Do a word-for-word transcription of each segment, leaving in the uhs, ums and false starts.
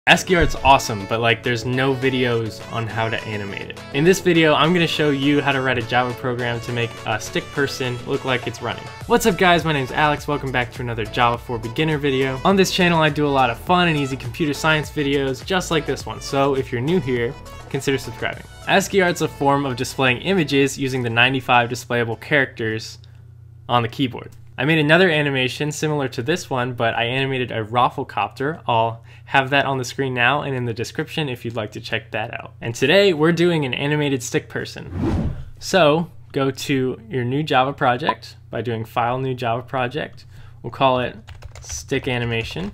ASCII art's awesome, but like there's no videos on how to animate it. In this video, I'm gonna show you how to write a Java program to make a stick person look like it's running. What's up guys, my name's Alex, welcome back to another Java for Beginner video. On this channel, I do a lot of fun and easy computer science videos just like this one, so if you're new here, consider subscribing. ASCII art's a form of displaying images using the ninety-five displayable characters on the keyboard. I made another animation similar to this one, but I animated a Rafflecopter. I'll have that on the screen now and in the description if you'd like to check that out. And today we're doing an animated stick person. So go to your new Java project by doing File, New Java Project. We'll call it Stick Animation.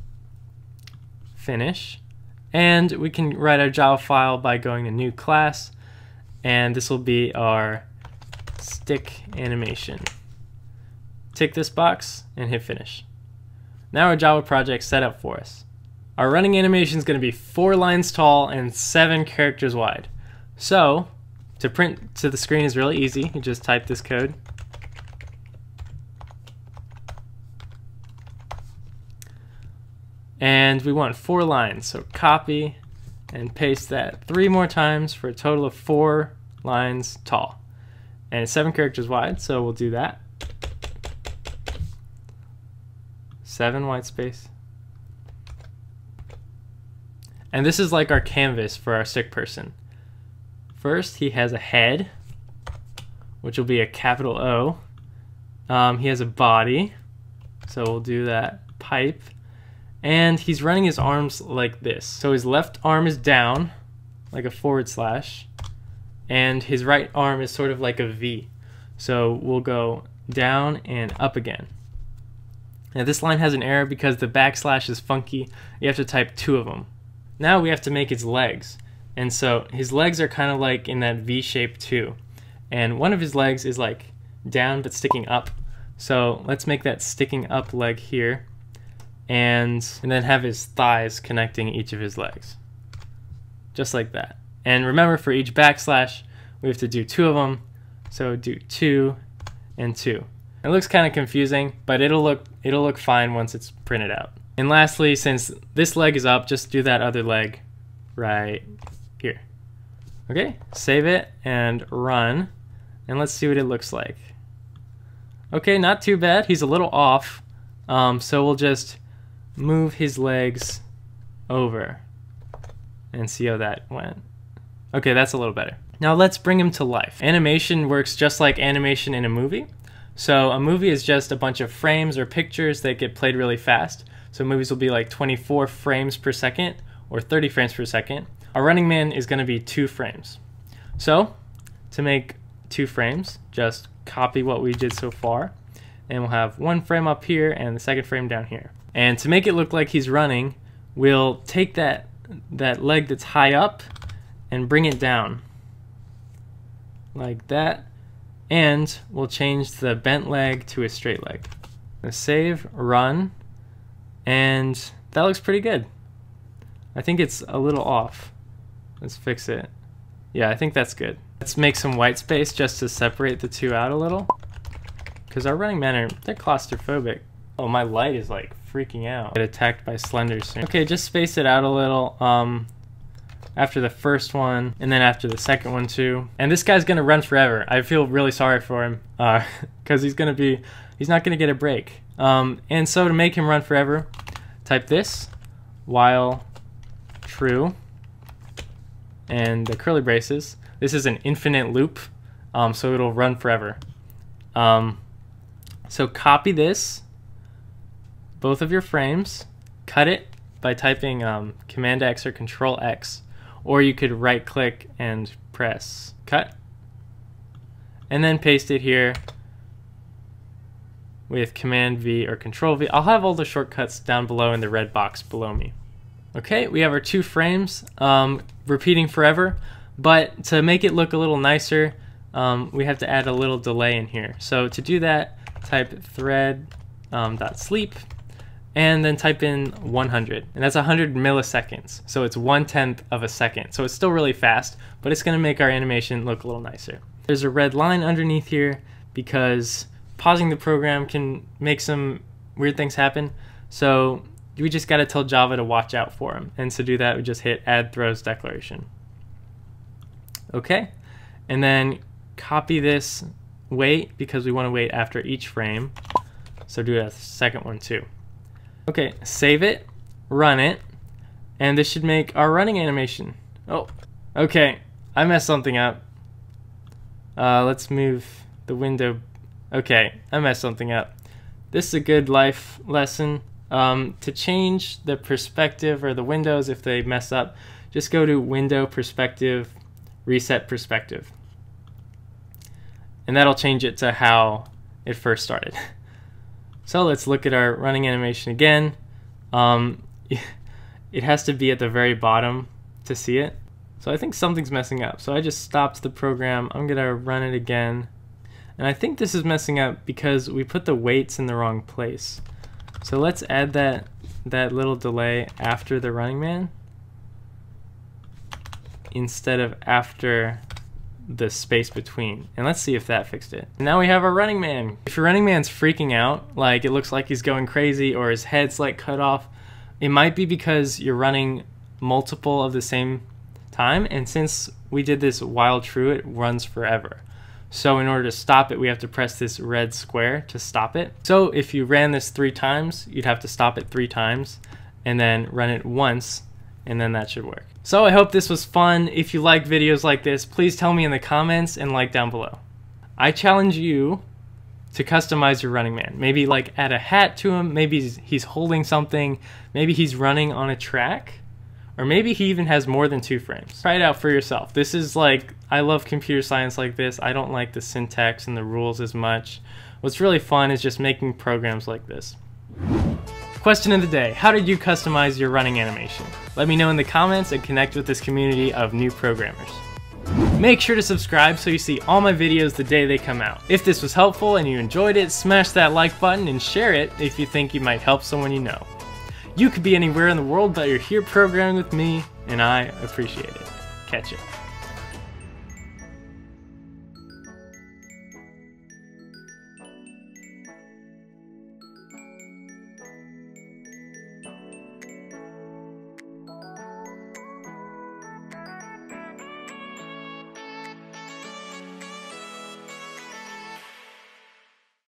Finish. And we can write our Java file by going to New Class, and this will be our Stick Animation. Tick this box and hit finish. Now our Java project's set up for us. Our running animation is going to be four lines tall and seven characters wide. So to print to the screen is really easy. You just type this code. And we want four lines, so copy and paste that three more times for a total of four lines tall. And it's seven characters wide, so we'll do that. Seven white space. And this is like our canvas for our stick person. First, he has a head, which will be a capital O. Um, he has a body, so we'll do that. Pipe. And he's running his arms like this. So his left arm is down, like a forward slash, and his right arm is sort of like a V. So we'll go down and up again. Now this line has an error because the backslash is funky. You have to type two of them. Now we have to make his legs. And so his legs are kind of like in that V shape too. And one of his legs is like down but sticking up. So let's make that sticking up leg here. And, and then have his thighs connecting each of his legs. Just like that. And remember, for each backslash, we have to do two of them. So do two and two. It looks kind of confusing, but it'll look it'll look fine once it's printed out. And lastly, since this leg is up, just do that other leg right here. Okay, save it and run, and let's see what it looks like. Okay, not too bad. He's a little off, um, so we'll just move his legs over and see how that went. Okay, that's a little better. Now let's bring him to life. Animation works just like animation in a movie. So a movie is just a bunch of frames or pictures that get played really fast. So movies will be like twenty-four frames per second or thirty frames per second. Our running man is going to be two frames. So to make two frames, just copy what we did so far, and we'll have one frame up here and the second frame down here. And to make it look like he's running, we'll take that, that leg that's high up and bring it down like that. And we'll change the bent leg to a straight leg. Now save, run, and that looks pretty good. I think it's a little off. Let's fix it. Yeah, I think that's good. Let's make some white space just to separate the two out a little, because our running men are, they're claustrophobic. Oh, my light is like freaking out. Get attacked by Slender soon. Okay, just space it out a little. Um, after the first one, and then after the second one too. And this guy's gonna run forever. I feel really sorry for him, uh, cause he's gonna be, he's not gonna get a break. Um, and so to make him run forever, type this, while true, and the curly braces. This is an infinite loop, um, so it'll run forever. Um, so copy this, both of your frames, cut it by typing um, Command X or Control X. Or you could right click and press cut, and then paste it here with Command V or Control V. I'll have all the shortcuts down below in the red box below me. Okay, we have our two frames um, repeating forever, but to make it look a little nicer, um, we have to add a little delay in here. So to do that, type thread um, dot sleep, and then type in one hundred, and that's one hundred milliseconds, so it's one tenth of a second. So it's still really fast, but it's going to make our animation look a little nicer. There's a red line underneath here because pausing the program can make some weird things happen. So we just got to tell Java to watch out for him. And to do that, we just hit add throws declaration. Okay, and then copy this wait because we want to wait after each frame. So do a second one too. Okay, save it, run it, and this should make our running animation. Oh, okay, I messed something up. Uh, let's move the window. Okay, I messed something up. This is a good life lesson. Um, to change the perspective or the windows if they mess up, just go to Window Perspective, Reset Perspective. And that'll change it to how it first started. So let's look at our running animation again. Um, it has to be at the very bottom to see it. So I think something's messing up. So I just stopped the program. I'm gonna run it again. And I think this is messing up because we put the weights in the wrong place. So let's add that, that little delay after the running man instead of after the space between. And let's see if that fixed it. Now we have our running man. If your running man's freaking out, like it looks like he's going crazy or his head's like cut off, it might be because you're running multiple of the same time. And since we did this while true, it runs forever. So in order to stop it, we have to press this red square to stop it. So if you ran this three times, you'd have to stop it three times and then run it once, and then that should work. So I hope this was fun. If you like videos like this, please tell me in the comments and like down below. I challenge you to customize your running man. Maybe like add a hat to him, maybe he's, he's holding something, maybe he's running on a track, or maybe he even has more than two frames. Try it out for yourself. This is like, I love computer science like this. I don't like the syntax and the rules as much. What's really fun is just making programs like this. Question of the day, how did you customize your running animation? Let me know in the comments and connect with this community of new programmers. Make sure to subscribe so you see all my videos the day they come out. If this was helpful and you enjoyed it, smash that like button and share it if you think you might help someone you know. You could be anywhere in the world, but you're here programming with me, and I appreciate it. Catch ya.